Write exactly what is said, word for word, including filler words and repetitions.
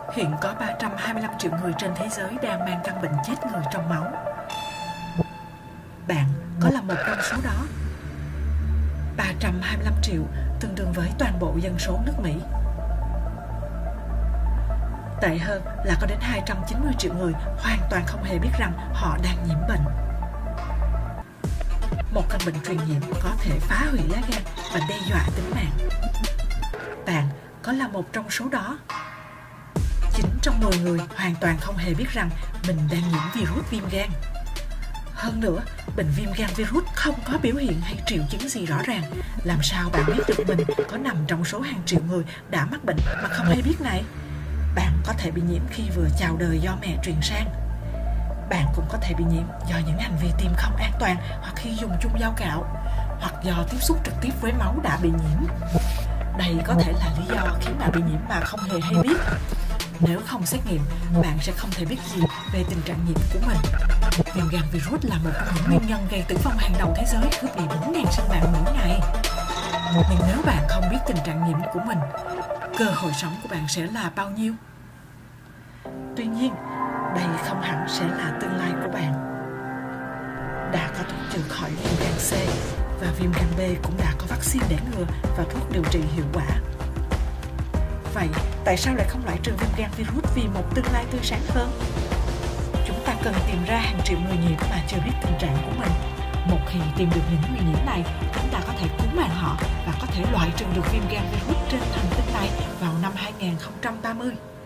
Hiện có ba trăm hai mươi lăm triệu người trên thế giới đang mang căn bệnh chết người trong máu. Bạn có là một trong số đó. ba trăm hai mươi lăm triệu tương đương với toàn bộ dân số nước Mỹ. Tệ hơn là có đến hai trăm chín mươi triệu người hoàn toàn không hề biết rằng họ đang nhiễm bệnh. Một căn bệnh truyền nhiễm có thể phá hủy lá gan và đe dọa tính mạng. Bạn có là một trong số đó. chín trong mười người hoàn toàn không hề biết rằng mình đang nhiễm virus viêm gan. Hơn nữa, bệnh viêm gan virus không có biểu hiện hay triệu chứng gì rõ ràng. Làm sao bạn biết được mình có nằm trong số hàng triệu người đã mắc bệnh mà không hay biết này? Bạn có thể bị nhiễm khi vừa chào đời do mẹ truyền sang. Bạn cũng có thể bị nhiễm do những hành vi tiêm không an toàn hoặc khi dùng chung dao cạo, hoặc do tiếp xúc trực tiếp với máu đã bị nhiễm. Đây có thể là lý do khiến bạn bị nhiễm mà không hề hay biết. Nếu không xét nghiệm, bạn sẽ không thể biết gì về tình trạng nhiễm của mình. Viêm gan virus là một trong những nguyên nhân gây tử vong hàng đầu thế giới, cướp đi bốn nghìn sinh mạng mỗi ngày. Nhưng nếu bạn không biết tình trạng nhiễm của mình, cơ hội sống của bạn sẽ là bao nhiêu? Tuy nhiên, đây không hẳn sẽ là tương lai của bạn. Đã có thuốc trừ khỏi viêm gan C và viêm gan B cũng đã có vaccine để ngừa và thuốc điều trị hiệu quả. Vậy, tại sao lại không loại trừ viêm gan virus vì một tương lai tươi sáng hơn? Chúng ta cần tìm ra hàng triệu người nhiễm mà chưa biết tình trạng của mình. Một khi tìm được những người nhiễm này, chúng ta có thể cứu mạng họ và có thể loại trừ được viêm gan virus trên hành tinh này vào năm hai nghìn không trăm ba mươi.